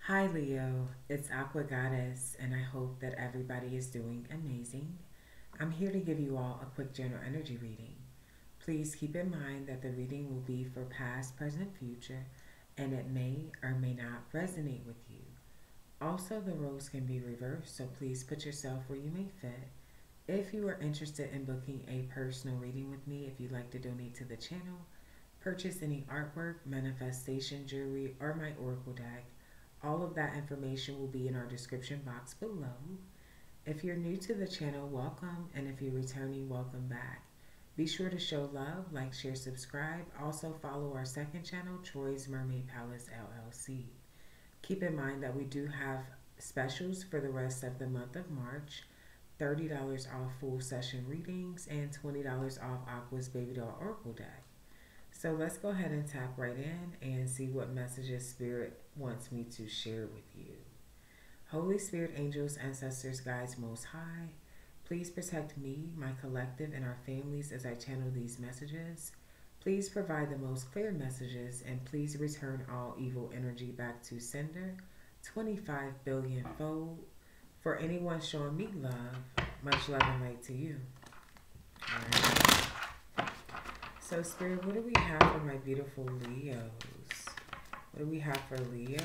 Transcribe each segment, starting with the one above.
Hi Leo, it's Aqua Goddess, and I hope that everybody is doing amazing. I'm here to give you all a quick general energy reading. Please keep in mind that the reading will be for past, present, future, and it may or may not resonate with you. Also, the roles can be reversed, so please put yourself where you may fit. If you are interested in booking a personal reading with me, if you'd like to donate to the channel, purchase any artwork, manifestation jewelry, or my oracle deck, all of that information will be in our description box below. If you're new to the channel, welcome, and if you're returning, welcome back. Be sure to show love, like, share, subscribe. Also follow our second channel, Troy's Mermaid Palace LLC. Keep in mind that we do have specials for the rest of the month of March. $30 off full session readings and $20 off Aqua's Baby Doll Oracle deck. So let's go ahead and tap right in and see what messages Spirit wants me to share with you. Holy Spirit, angels, ancestors, guides, most high, please protect me, my collective, and our families as I channel these messages. Please provide the most clear messages and please return all evil energy back to sender 25 billion fold. For anyone showing me love, much love and light to you. All right. So, Spirit, what do we have for my beautiful Leos? What do we have for Leo?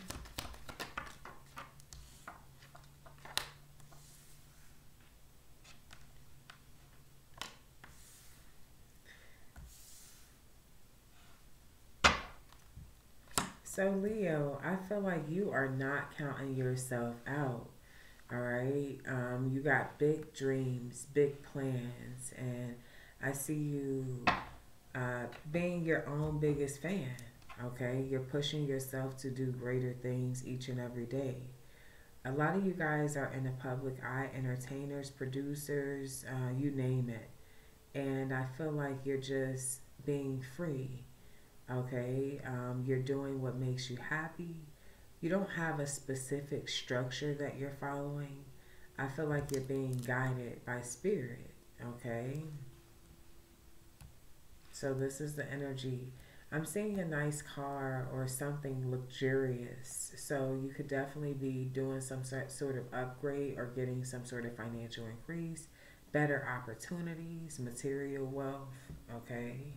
So, Leo, I feel like you are not counting yourself out. All right. You got big dreams, big plans, and I see you being your own biggest fan. Okay. You're pushing yourself to do greater things each and every day. A lot of you guys are in the public eye, entertainers, producers, you name it. And I feel like you're just being free. Okay. You're doing what makes you happy. You don't have a specific structure that you're following. I feel like you're being guided by spirit. Okay. So this is the energy. I'm seeing a nice car or something luxurious. So you could definitely be doing some sort of upgrade or getting some sort of financial increase, better opportunities, material wealth. Okay.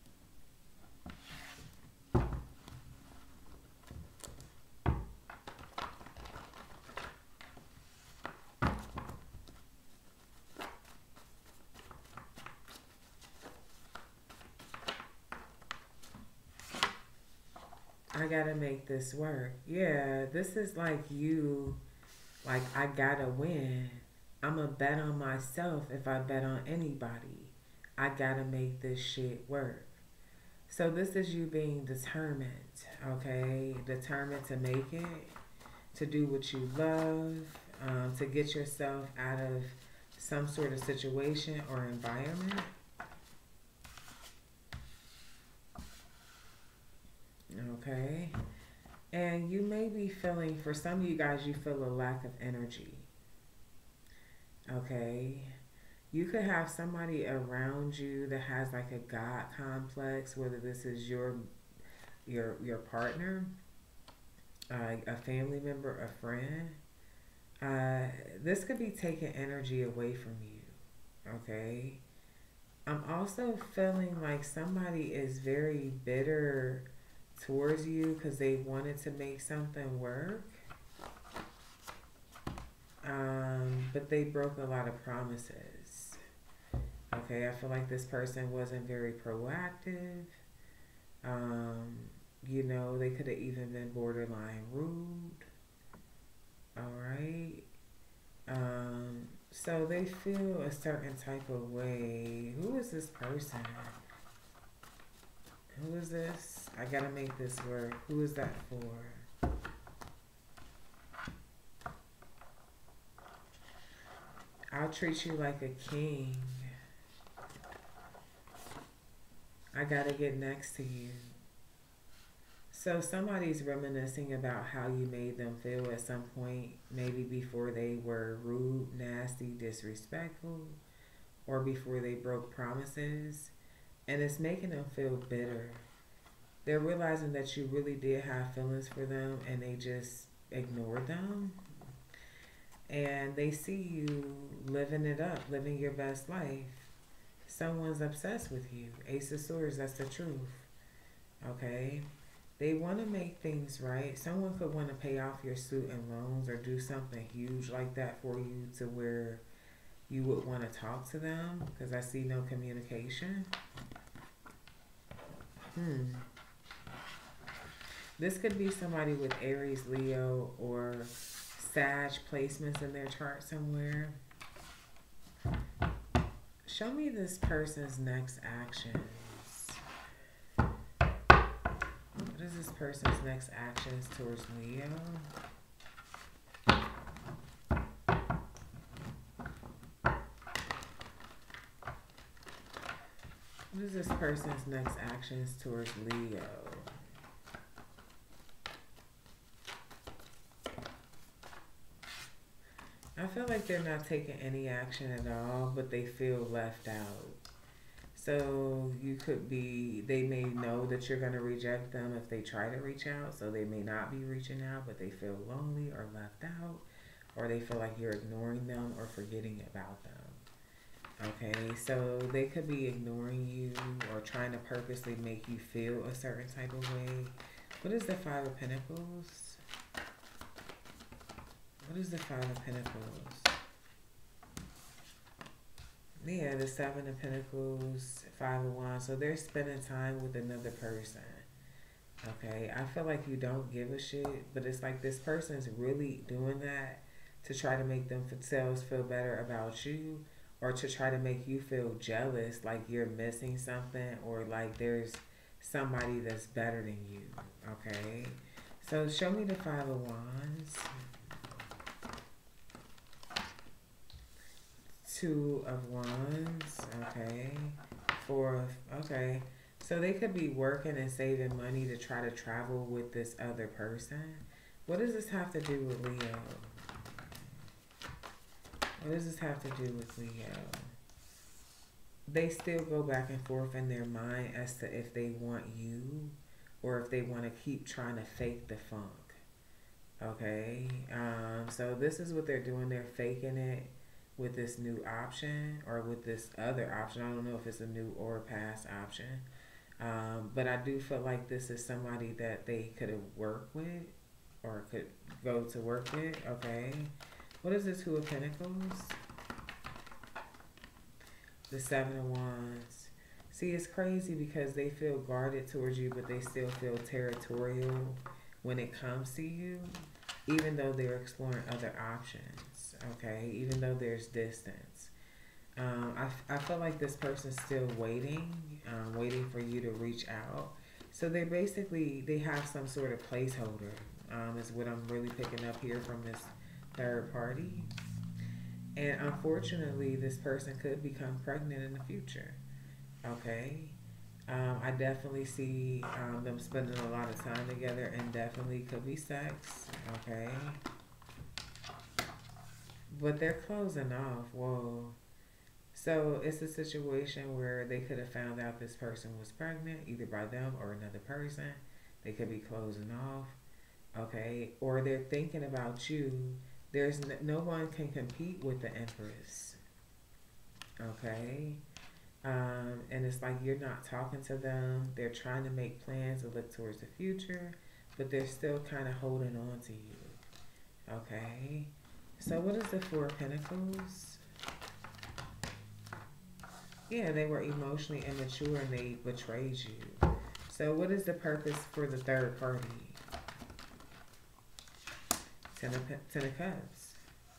I gotta make this work. Yeah, this is like you, like, I gotta win. I'm going to bet on myself if I bet on anybody. I gotta make this shit work. So this is you being determined, okay? Determined to make it, to do what you love, to get yourself out of some sort of situation or environment. Okay. And you may be feeling, for some of you guys, you feel a lack of energy. Okay. You could have somebody around you that has like a God complex, whether this is your partner, a family member, a friend. This could be taking energy away from you. Okay. I'm also feeling like somebody is very bitter towards you because they wanted to make something work, but they broke a lot of promises. Okay, I feel like this person wasn't very proactive. Um, they could have even been borderline rude. All right. So they feel a certain type of way. Who is this person? Who is this? I gotta make this work. Who is that for? I'll treat you like a king. I gotta get next to you. So somebody's reminiscing about how you made them feel at some point, maybe before they were rude, nasty, disrespectful, or before they broke promises, and it's making them feel bitter. They're realizing that you really did have feelings for them and they just ignored them, and they see you living it up, living your best life. Someone's obsessed with you. Ace of Swords, that's the truth. Okay? They want to make things right. Someone could want to pay off your student loans or do something huge like that for you to where you would want to talk to them, because I see no communication. This could be somebody with Aries, Leo, or Sag placements in their chart somewhere. Show me this person's next actions. What is this person's next actions towards Leo? What is this person's next actions towards Leo? I feel like they're not taking any action at all, but they feel left out. So you could be, they may know that you're going to reject them if they try to reach out. So they may not be reaching out, but they feel lonely or left out, or they feel like you're ignoring them or forgetting about them. Okay, so they could be ignoring you or trying to purposely make you feel a certain type of way. What is the Five of Pentacles? What is the Five of Pentacles? Yeah, the Seven of Pentacles, Five of Wands. So they're spending time with another person. Okay, I feel like you don't give a shit, but it's like this person's really doing that to try to make themselves feel better about you, or to try to make you feel jealous, like you're missing something, or like there's somebody that's better than you. Okay, so show me the Five of Wands. Two of Wands, okay. Four of, okay. So they could be working and saving money to try to travel with this other person. What does this have to do with Leo? What does this have to do with Leo? They still go back and forth in their mind as to if they want you or if they want to keep trying to fake the funk. Okay, so this is what they're doing. They're faking it with this new option or with this other option. I don't know if it's a new or a past option. But I do feel like this is somebody that they could have worked with or could go to work with. Okay. What is the Two of Pentacles? The Seven of Wands. See, it's crazy because they feel guarded towards you, but they still feel territorial when it comes to you, even though they're exploring other options. Okay, even though there's distance. I feel like this person's still waiting, waiting for you to reach out. So they basically, they have some sort of placeholder, is what I'm really picking up here from this third party. And unfortunately, this person could become pregnant in the future. Okay. I definitely see them spending a lot of time together, and definitely could be sex. Okay. But they're closing off. Whoa. So it's a situation where they could have found out this person was pregnant, either by them or another person. They could be closing off. Okay. Or they're thinking about you. There's no one can compete with the Empress. Okay. And it's like you're not talking to them. They're trying to make plans to look towards the future, but they're still kind of holding on to you. Okay. So what is the Four of Pentacles? Yeah, they were emotionally immature and they betrayed you. So what is the purpose for the third party? Ten of Cups.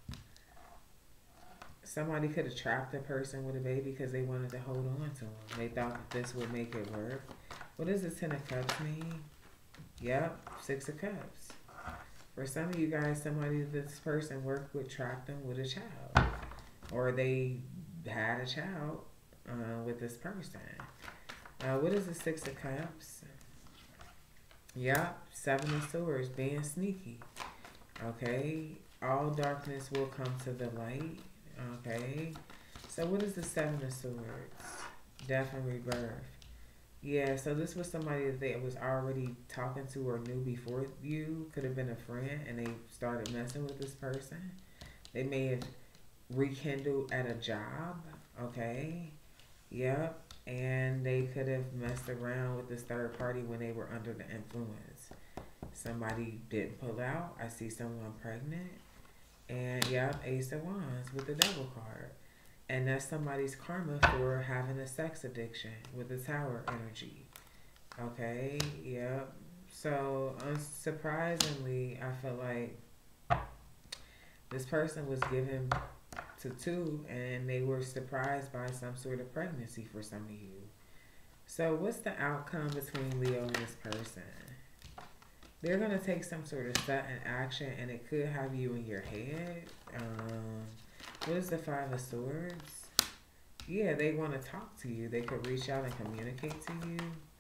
Somebody could have trapped a person with a baby because they wanted to hold on to them. They thought that this would make it work. What does the Ten of Cups mean? Yep, Six of Cups. For some of you guys, somebody this person worked with trapped them with a child. Or they had a child with this person. What is the Six of Cups? Yep, Seven of Swords, being sneaky. Okay, all darkness will come to the light. Okay, so what is the Seven of Swords? Death and rebirth. Yeah, so this was somebody that they was already talking to or knew before you. Could have been a friend, and they started messing with this person. They may have rekindled at a job. Okay. Yep. And they could have messed around with this third party when they were under the influence. Somebody didn't pull out. I see someone pregnant. And yep, Ace of Wands with the Devil card. And that's somebody's karma for having a sex addiction with the Tower energy. Okay, yep. So, unsurprisingly, I feel like this person was given to two and they were surprised by some sort of pregnancy for some of you. So, what's the outcome between Leo and this person? They're going to take some sort of sudden action and it could have you in your head. What is the Five of Swords? Yeah, they want to talk to you. They could reach out and communicate to you.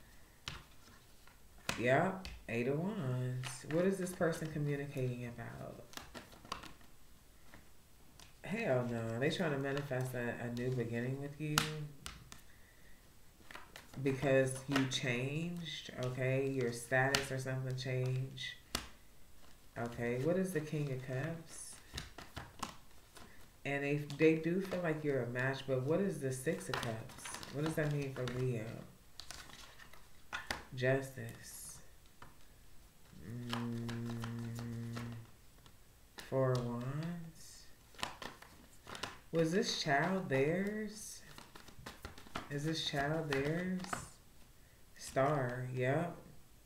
Yep, Eight of Wands. What is this person communicating about? Hell no. They trying to manifest a new beginning with you because you changed, okay? Your status or something changed. Okay, what is the King of Cups? And they do feel like you're a match, but what is the Six of Cups? What does that mean for Leo? Justice. Four of Wands. Was this child theirs? Is this child theirs? Star, yep.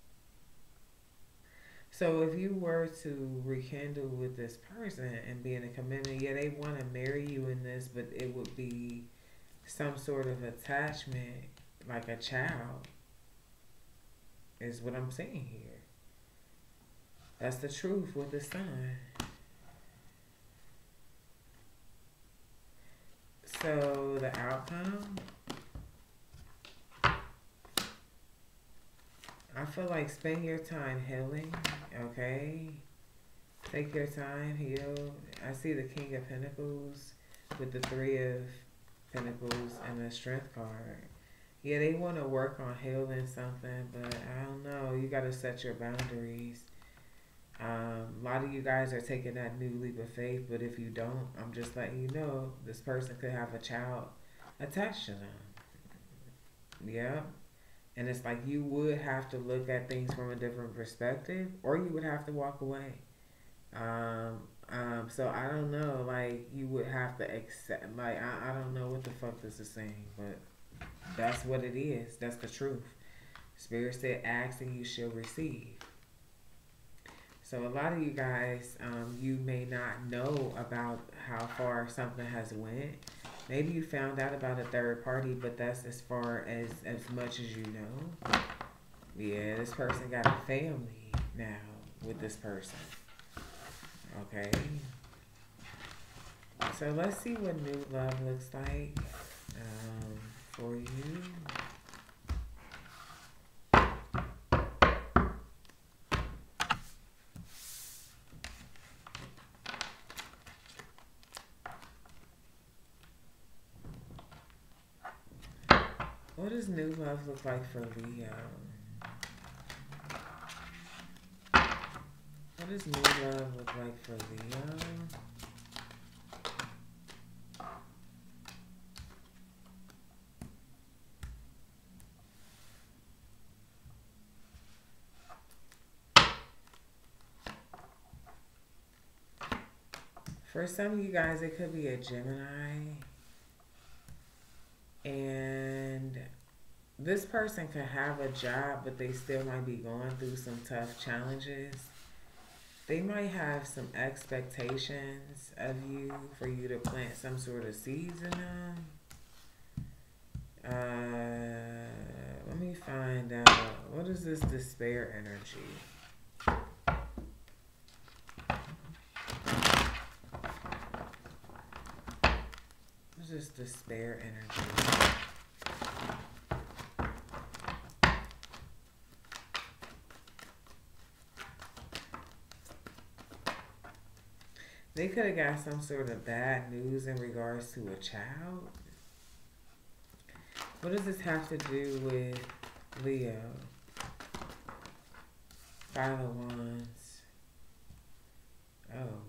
So if you were to rekindle with this person and be in a commitment, yeah, they want to marry you in this, but it would be some sort of attachment, like a child, is what I'm saying here. That's the truth with the Sun. So the outcome, I feel like spend your time healing, okay? Take your time, heal. I see the King of Pentacles with the Three of Pentacles and the Strength card. Yeah, they want to work on healing something, but I don't know. You got to set your boundaries. A lot of you guys are taking that new leap of faith, but if you don't, I'm just letting you know this person could have a child attached to them. Yeah. And it's like you would have to look at things from a different perspective, or you would have to walk away. So I don't know, like you would have to accept, like I don't know what the fuck this is saying, but that's what it is. That's the truth. Spirit said, ask and you shall receive. So a lot of you guys, you may not know about how far something has went. Maybe you found out about a third party, but that's as far as much as you know. Yeah, this person got a family now with this person. Okay. So let's see what new love looks like for you. What does new love look like for Leo? What does new love look like for Leo? For some of you guys, it could be a Gemini. And this person could have a job, but they still might be going through some tough challenges. They might have some expectations of you for you to plant some sort of seeds in them. Let me find out. What is this despair energy? What is this despair energy? They could have got some sort of bad news in regards to a child. What does this have to do with Leo. Five of Wands. Oh.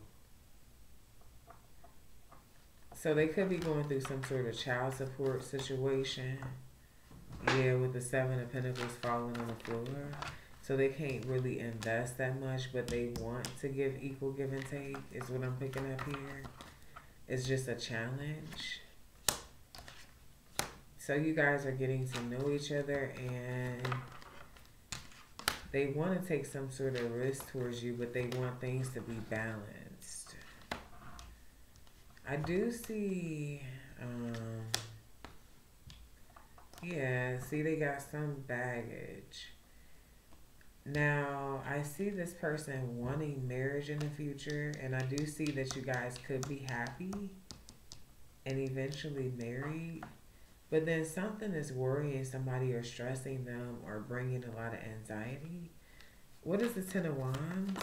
So they could be going through some sort of child support situation. Yeah, with the Seven of Pentacles falling on the floor. So they can't really invest that much, but they want to give equal give and take, is what I'm picking up here. It's just a challenge. So you guys are getting to know each other, and they want to take some sort of risk towards you, but they want things to be balanced. I do see, yeah, see they got some baggage. Now, I see this person wanting marriage in the future, and I do see that you guys could be happy and eventually married. But then something is worrying somebody or stressing them or bringing a lot of anxiety. What is the Ten of Wands?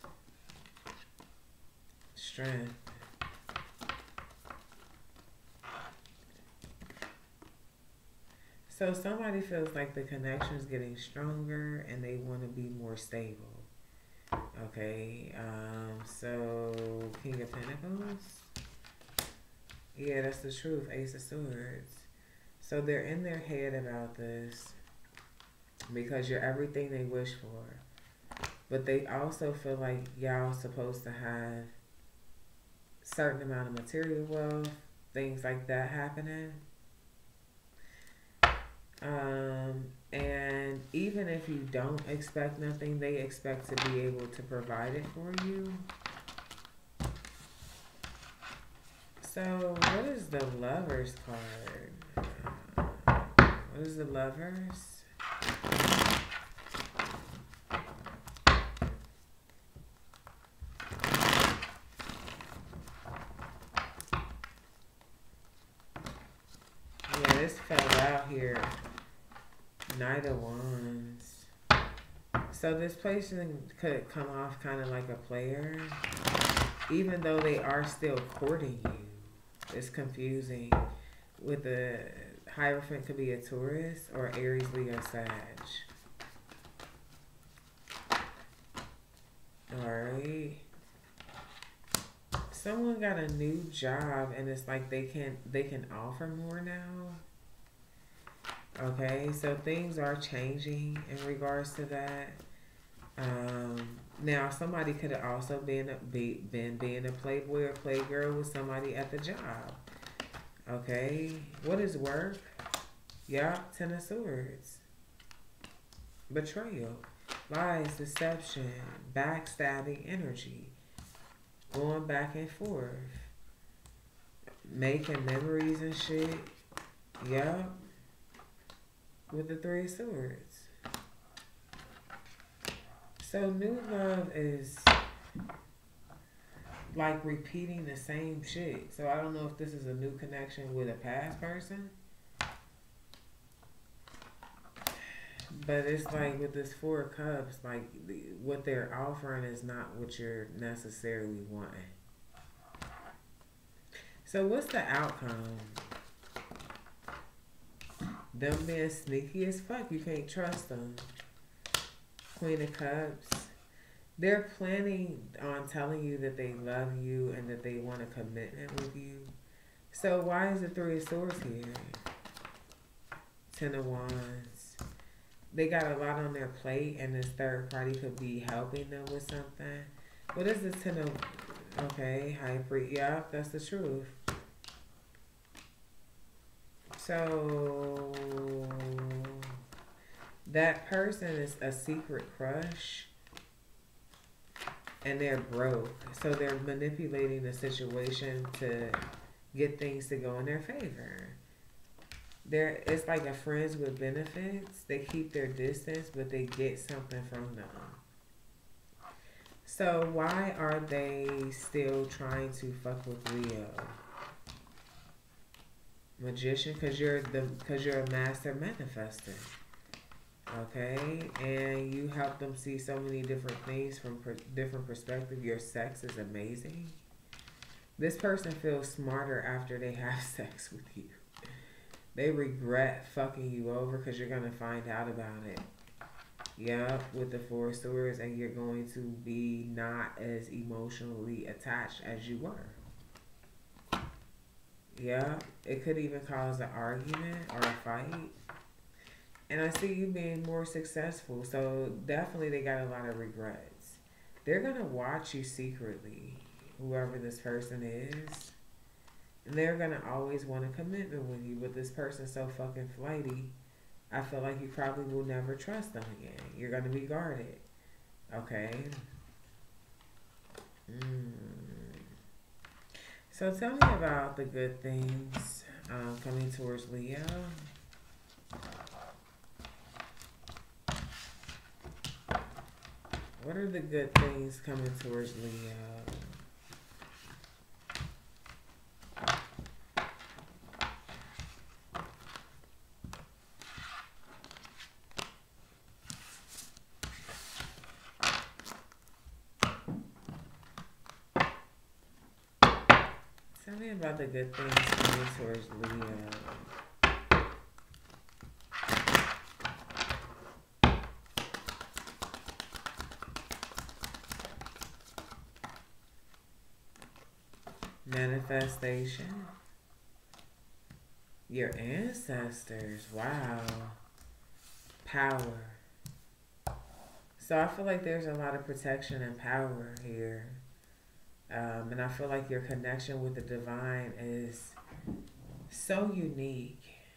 Strength. So somebody feels like the connection is getting stronger and they want to be more stable. Okay, so King of Pentacles. Yeah, that's the truth. Ace of Swords. So they're in their head about this because you're everything they wish for. But they also feel like y'all supposed to have certain amount of material wealth, things like that happening. And even if you don't expect nothing, they expect to be able to provide it for you. So what is the Lovers card? What is the Lovers? Yeah, this fell out here. Knight of Wands. So this person could come off kind of like a player, even though they are still courting you. It's confusing. With the Hierophant could be a Taurus or Aries, Leo, Sag. Alright. Someone got a new job and it's like they can offer more now. Okay, so things are changing in regards to that. Now somebody could have also been being a playboy or playgirl with somebody at the job. Okay, what is work? Yup, Ten of Swords. Betrayal, lies, deception, backstabbing energy, going back and forth, making memories and shit. Yup, with the Three of Swords. So new love is like repeating the same shit. So I don't know if this is a new connection with a past person. But it's like with this Four of Cups, like what they're offering is not what you're necessarily wanting. So what's the outcome? Them being sneaky as fuck. You can't trust them. Queen of Cups. They're planning on telling you that they love you and that they want a commitment with you. So why is the Three of Swords here? Ten of Wands. They got a lot on their plate and this third party could be helping them with something. What is the Ten of... Okay, High Priest. Yeah, that's the truth. So that person is a secret crush and they're broke. So they're manipulating the situation to get things to go in their favor. It's like a friends with benefits. They keep their distance, but they get something from them. So why are they still trying to fuck with Leo? Magician, because you're a master manifester. Okay, and you help them see so many different things from different perspectives. Your sex is amazing. This person feels smarter after they have sex with you. They regret fucking you over because you're going to find out about it. Yep, with the Four of Swords, and you're going to be not as emotionally attached as you were. Yeah, it could even cause an argument or a fight. And I see you being more successful. So definitely they got a lot of regrets. They're going to watch you secretly, whoever this person is. And they're going to always want a commitment with you. But this person's so fucking flighty, I feel like you probably will never trust them again. You're going to be guarded. Okay? So tell me about the good things coming towards Leo. What are the good things coming towards Leo? Tell me about the good things coming towards Leo. Manifestation. Your ancestors. Wow. Power. So I feel like there's a lot of protection and power here. And I feel like your connection with the divine is so unique.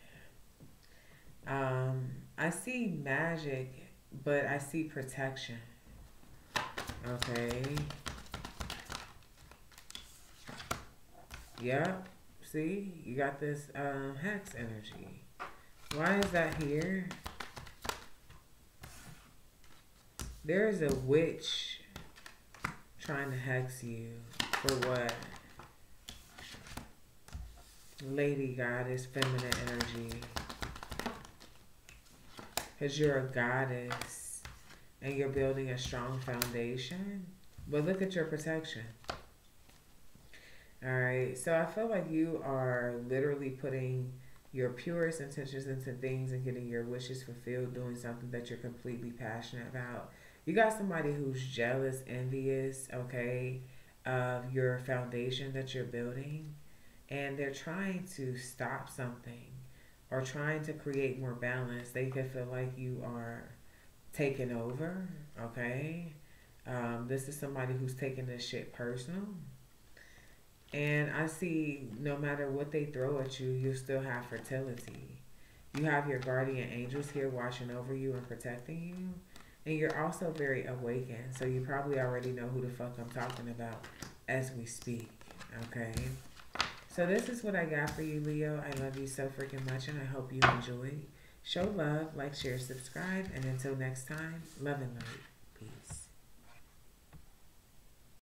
I see magic, but I see protection. Okay. Yep. See, you got this hex energy. Why is that here? There's a witch trying to hex you. For what? Lady goddess, feminine energy. Because you're a goddess and you're building a strong foundation. But look at your protection. Alright, so I feel like you are literally putting your purest intentions into things and getting your wishes fulfilled, doing something that you're completely passionate about. You got somebody who's jealous, envious, okay, of your foundation that you're building, and they're trying to stop something or trying to create more balance. They could feel like you are taking over, okay? This is somebody who's taking this shit personal. And I see no matter what they throw at you, you still have fertility. You have your guardian angels here watching over you and protecting you. And you're also very awakened. So you probably already know who the fuck I'm talking about as we speak. Okay? So this is what I got for you, Leo. I love you so freaking much and I hope you enjoyed. Show love, like, share, subscribe. And until next time, love and light.